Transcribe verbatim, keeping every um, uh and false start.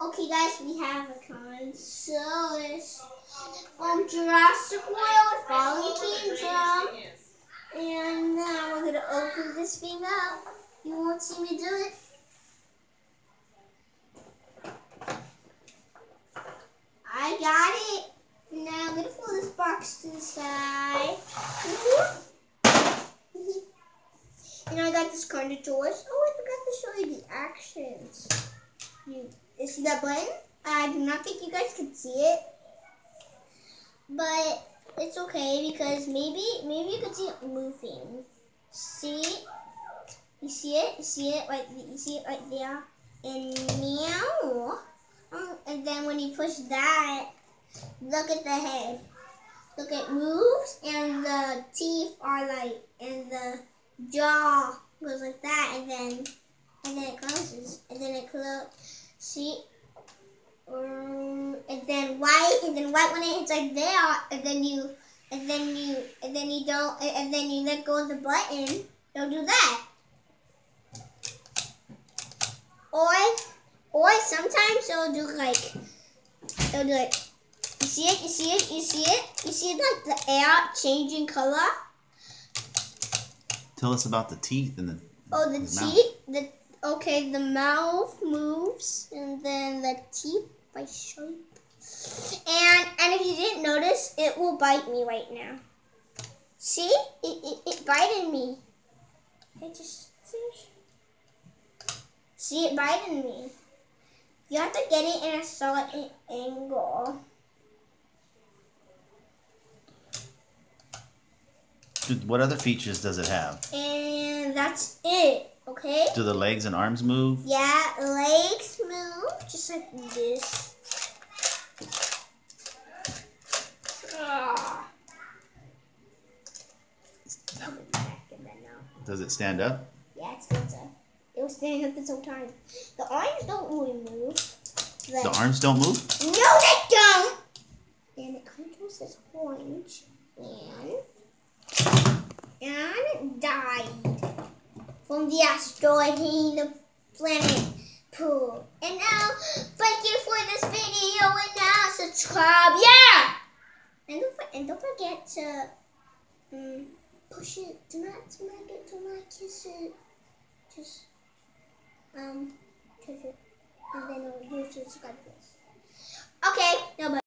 Okay, guys, we have a Consolus from Jurassic World Fallen Kingdom. And now we're gonna open this thing up. You won't see me do it. I got it. Now I'm gonna pull this box to the side. And I got this kind of toys. Oh, I forgot to show you the actions. You, you see that button? I do not think you guys can see it, but it's okay because maybe maybe you can see it moving. See? You see it? You see it right? You see it right there? And meow. Oh, and then when you push that, look at the head. Look, it moves, and the teeth are like, and the jaw goes like that, and then and then it closes, and then it closes. See? Um, and then white, and then white when it hits like there, and then you, and then you, and then you don't, and then you let go of the button. Don't do that. Or, or sometimes it'll do like, it'll do like. You see it? You see it? You see it? You see like the air changing color? Tell us about the teeth and the. Oh, the, the teeth. Mouth. The okay, the mouth moves, and then the teeth by shape. And and if you didn't notice, it will bite me right now. See? It it, it bited me. It just see it biting me. You have to get it in a solid angle. What other features does it have? And that's it, okay? Do the legs and arms move? Yeah, legs move, just like this. Ah. Does it stand up? Yeah, it stands up. It was standing up this whole time. The arms don't really move. The, the arms don't move? No, they don't! And it controls this orange. And... And it died from the asteroid hitting the planet Pool. And now, thank you for this video, and now subscribe, yeah! And don't, and don't forget to um, push it, do not smack it, do not kiss it, just, um, kiss it, and then you'll subscribe to this. Okay, no, but